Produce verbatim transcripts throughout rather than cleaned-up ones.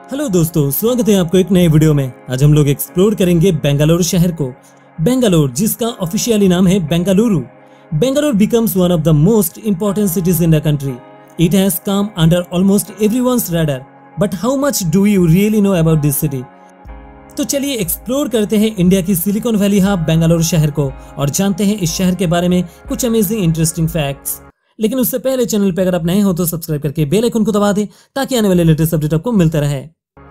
Hello दोस्तों, स्वागत है आपको एक नए वीडियो में। आज हम लोग एक्सप्लोर करेंगे बेंगलुरु शहर को। बेंगलुरु, जिसका ऑफिशियली नाम है Bengaluru. Bengaluru becomes one of the most important cities in the country. It has come under almost everyone's radar. But how much do you really know about this city? तो चलिए एक्सप्लोर करते हैं इंडिया की सिलिकॉन वैली हब बेंगलुरु शहर को और जानते हैं इस शहर के बारे में कुछ अमेजिंग इंटरेस्टिंग फैक्ट्स। लेकिन उससे पहले चैनल पे अगर आप नए हो तो सब्सक्राइब करके बेल आइकन को दबा दें ताकि आने वाले लेटेस्ट अपडेट आपको मिलते रहे।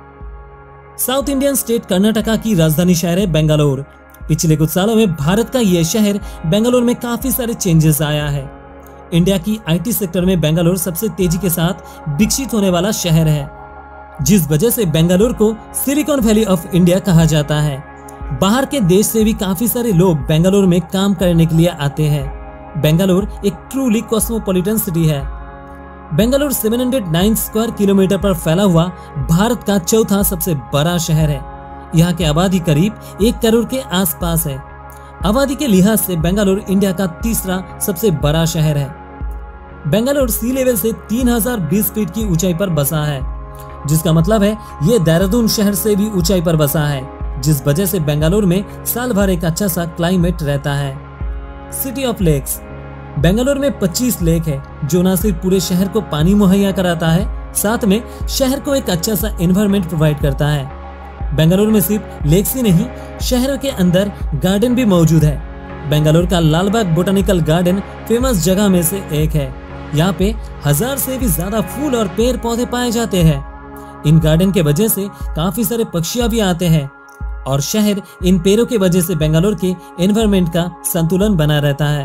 साउथ इंडियन स्टेट कर्नाटका की राजधानी शहर है बेंगलुरु। पिछले कुछ सालों में भारत का यह शहर बेंगलुरु में काफी सारे चेंजेस आया है। इंडिया की आईटी सेक्टर में बेंगलुरु सबसे तेजी के साथ विकसित होने वाला शहर है, जिस वजह से बेंगलुरु को सिलिकॉन वैली ऑफ इंडिया कहा जाता है। बाहर के देश से भी काफी सारे लोग बेंगलुरु में काम करने के लिए आते हैं। बेंगलुरु एक ट्रूली कॉस्मोपॉलिटन सिटी है। बेंगलुरु सात सौ नौ स्क्वायर किलोमीटर पर फैला हुआ भारत का चौथा सबसे बड़ा शहर है। यहाँ की आबादी करीब एक करोड़ के आसपास है। आबादी के लिहाज से बेंगलुरु इंडिया का तीसरा सबसे बड़ा शहर है। बेंगलुरु सी लेवल से तीन हजार बीस फीट की ऊंचाई पर बसा है, जिसका मतलब है ये देहरादून शहर से भी ऊंचाई पर बसा है, जिस वजह से बेंगलुरु में साल भर एक अच्छा सा क्लाइमेट रहता है। सिटी ऑफ लेक्स, बेंगलुरु में पच्चीस लेक है, जो न सिर्फ पूरे शहर को पानी मुहैया कराता है, साथ में शहर को एक अच्छा सा एनवायरनमेंट प्रोवाइड करता है। बेंगलुरु में सिर्फ लेक्स ही नहीं, शहर के अंदर गार्डन भी मौजूद है। बेंगलुरु का लालबाग बोटानिकल गार्डन फेमस जगह में से एक है। यहाँ पे हजार से भी ज्यादा फूल और पेड़ पौधे पाए जाते हैं। इन गार्डन के वजह से काफी सारे पक्षियां भी आते हैं और शहर इन पेड़ों के वजह से बेंगलुरु के एनवायरनमेंट का संतुलन बना रहता है।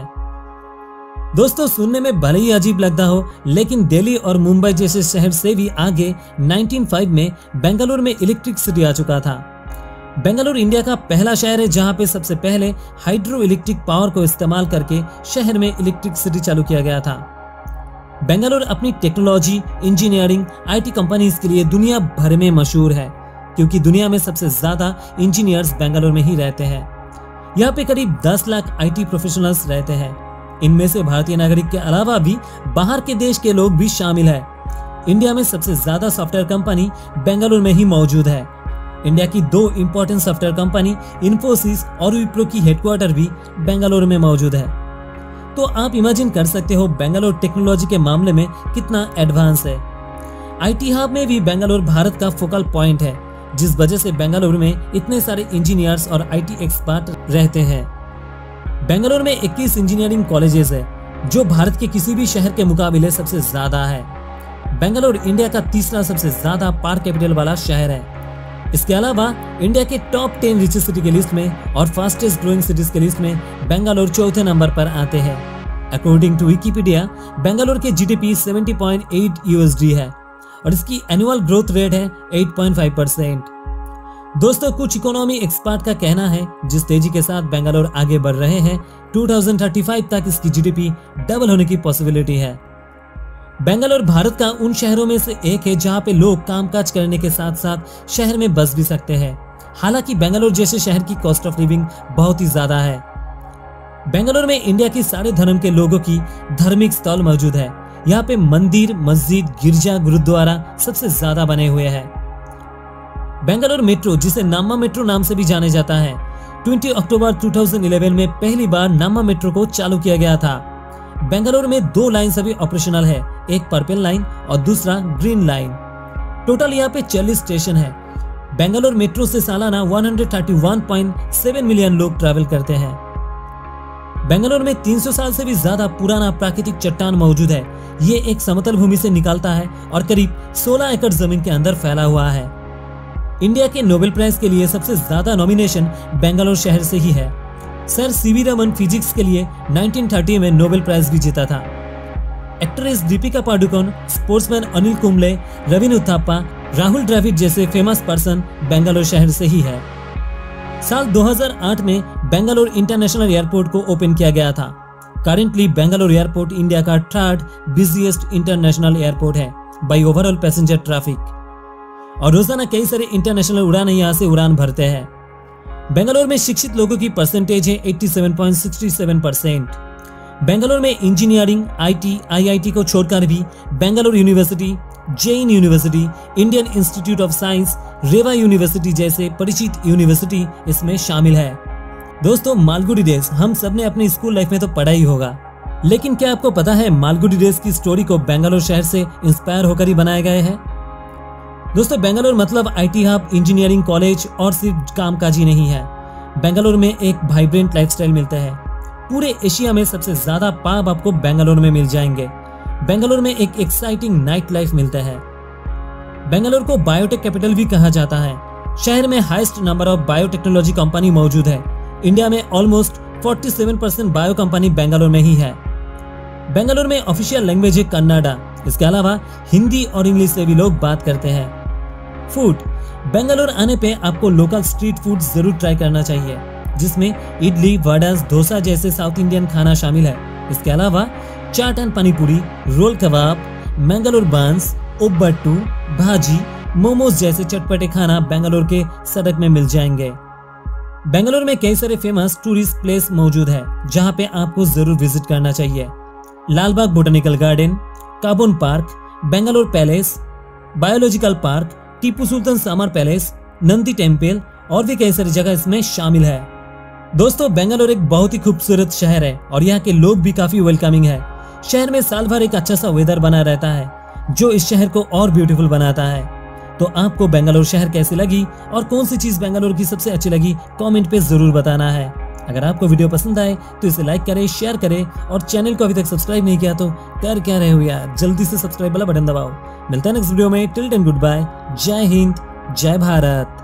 दोस्तों, सुनने में भले ही अजीब लगता हो, लेकिन दिल्ली और मुंबई जैसे शहर से भी आगे उन्नीस सौ पाँच में बेंगलुरु में इलेक्ट्रिसिटी आ चुका था। बेंगलुरु इंडिया का पहला शहर है जहां पे सबसे पहले हाइड्रो इलेक्ट्रिक पावर को इस्तेमाल करके शहर में इलेक्ट्रिसिटी चालू किया गया था। बेंगलुरु अपनी टेक्नोलॉजी, इंजीनियरिंग, आईटी कंपनीज के लिए दुनिया भर में मशहूर है, क्योंकि दुनिया में सबसे ज्यादा इंजीनियर्स बेंगलुरु में ही रहते हैं। यहाँ पे करीब दस लाख आईटी प्रोफेशनल्स रहते हैं। इनमें से भारतीय नागरिक के अलावा भी बाहर के देश के लोग भी शामिल है। इंडिया में सबसे ज्यादा सॉफ्टवेयर कंपनी बेंगलुरु में ही मौजूद है। इंडिया की दो इंपॉर्टेंट सॉफ्टवेयर कंपनी इन्फोसिस और विप्रो की हेडक्वार्टर भी बेंगलुरु में मौजूद है। तो आप इमेजिन कर सकते हो बेंगलुरु टेक्नोलॉजी के मामले में कितना एडवांस है। आईटी हब में भी बेंगलुरु भारत का फोकल पॉइंट है, जिस वजह से बेंगलुरु में इतने सारे इंजीनियर्स और आईटी एक्सपर्ट रहते हैं। बेंगलुरु में इक्कीस इंजीनियरिंग कॉलेजेस है, जो भारत के किसी भी शहर के मुकाबले सबसे ज्यादा है। बेंगलुरु इंडिया का तीसरा सबसे ज्यादा पार्क कैपिटल वाला शहर है। इसके अलावा इंडिया के टॉप टेन रिचेस्ट सिटी के लिस्ट में और फास्टेस्ट ग्रोइंग सिटीज के लिस्ट में बेंगलुरु चौथे नंबर पर आते हैं। अकॉर्डिंग टू विकिपीडिया, बेंगलुरु के जीडीपी सत्तर पॉइंट आठ यूएसडी है और इसकी एनुअल ग्रोथ रेट है आठ पॉइंट पाँच परसेंट। दोस्तों, कुछ इकोनॉमी एक्सपर्ट का कहना है जिस तेजी के साथ बेंगलुरु आगे बढ़ रहे हैं, दो हज़ार पैंतीस तक इसकी जीडीपी डबल होने की पॉसिबिलिटी है। बेंगलुरु भारत का उन शहरों में से एक है जहां पे लोग कामकाज करने के साथ साथ शहर में बस भी सकते हैं। हालांकि बेंगलुरु जैसे शहर की कॉस्ट ऑफ लिविंग बहुत ही ज्यादा है। बेंगलुरु में इंडिया की सारे धर्म के लोगों की धार्मिक स्थल मौजूद है। यहाँ पे मंदिर, मस्जिद, गिरजा, गुरुद्वारा सबसे ज्यादा बने हुए हैं। बेंगलुरु मेट्रो, जिसे नामा मेट्रो नाम से भी जाने जाता है, बीस अक्टूबर दो हज़ार ग्यारह में पहली बार नामा मेट्रो को चालू किया गया था। बेंगलुरु में दो लाइन अभी ऑपरेशनल है, एक पर्पल लाइन और दूसरा ग्रीन लाइन। टोटल यहाँ पे चालीस स्टेशन है। बेंगलुरु मेट्रो से सालाना एक सौ इकतीस पॉइंट सात मिलियन लोग ट्रैवल करते हैं। बेंगलुरु में तीन सौ साल से भी ज्यादा पुराना प्राकृतिक चट्टान मौजूद है। ये एक समतल भूमि से निकलता है और करीब सोलह एकड़ जमीन के अंदर फैला हुआ है। इंडिया के नोबेल प्राइज के लिए सबसे ज्यादा नॉमिनेशन बेंगलुरु शहर से ही है। सर सीवी रमन फिजिक्स के लिए उन्नीस सौ तीस में नोबेल प्राइज भी जीता था। एक्ट्रेस दीपिका पादुकोण, स्पोर्ट्समैन अनिल कुंबले, रवीन उथाप्पा, राहुल द्रविड़ जैसे फेमस पर्सन बेंगलुरु शहर से ही है। साल दो हज़ार आठ में बेंगलुरु इंटरनेशनल एयरपोर्ट को ओपन किया गया था। करेंटली बेंगलुरु एयरपोर्ट इंडिया का थर्ड बिजिएस्ट इंटरनेशनल एयरपोर्ट है बाय ओवरऑल पैसेंजर ट्रैफिक और रोजाना कई सारे इंटरनेशनल उड़ान यहाँ से उड़ान भरते हैं। बेंगलुरु में शिक्षित लोगों की परसेंटेज है सत्तासी पॉइंट छह सात परसेंट। बेंगलुरु में इंजीनियरिंग, आईटी, आईआईटी को छोड़कर भी Bengaluru university, Jain university, Indian institute of science, Reva university जैसे परिचित यूनिवर्सिटी इसमें शामिल है। दोस्तों, मालगुडी डेज हम सब ने अपनी स्कूल लाइफ में तो पढ़ा ही होगा, लेकिन क्या आपको पता है मालगुडी डेज की स्टोरी को बेंगलोर शहर से इंस्पायर होकर ही बनाया गया है। दोस्तों, बेंगलोर मतलब आईटी हब, इंजीनियरिंग कॉलेज और सिर्फ कामकाजी नहीं है। बेंगलोर में एक वाइब्रेंट लाइफस्टाइल मिलता है। पूरे एशिया में सबसे ज्यादा पब आपको बेंगलोर में मिल जाएंगे। बेंगलोर में एक एक्साइटिंग नाइट लाइफ मिलता है। बेंगलोर को बायोटेक कैपिटल भी कहा जाता है। शहर में highest number of biotechnology company मौजूद है। इंडिया में ऑलमोस्ट सैंतालीस परसेंट बायो कंपनी बेंगलोर में ही है। बेंगलोर में ऑफिशियल लैंग्वेज है कन्नाडा। इसके अलावा हिंदी और इंग्लिश से भी लोग बात करते हैं। फूड, बेंगलोर आने पे आपको लोकल स्ट्रीट फूड जरूर ट्राई करना चाहिए, जिसमें इडली, वडास, डोसा जैसे साउथ इंडियन खाना शामिल है। इसके अलावा chaat and panipuri, roll kebab, Mangalore buns, ubbattu, भाजी, मोमोज जैसे चटपटे खाना बेंगलोर के सड़क में मिल जाएंगे। बेंगलोर में कई सारे फेमस टूरिस्ट प्लेस मौजूद है जहां पे आपको जरूर विजिट करना चाहिए। Lalbagh botanical garden, Cubbon park, Bangalore palace, biological park, Tipu Sultan summer palace, Nandi temple और भी कई सारी जगह इसमें शामिल है। दोस्तों, बेंगलोर एक बहुत ही खूबसूरत शहर है और यहाँ के लोग भी काफी वेलकमिंग है। शहर में साल भर एक अच्छा सा वेदर बना रहता है जो इस शहर को और ब्यूटीफुल बनाता है। तो आपको बेंगलोर शहर कैसी लगी और कौन सी चीज बेंगलोर की सबसे अच्छी लगी, कमेंट पे जरूर बताना है। अगर आपको वीडियो पसंद आए तो इसे लाइक करें, शेयर करें और चैनल को अभी तक सब्सक्राइब नहीं किया तो कर क्या रहे हो यार, जल्दी से सब्सक्राइब वाला बटन दबाओ। मिलता है नेक्स्ट वीडियो में। टिल देन गुड बाय, जय हिंद, जय भारत।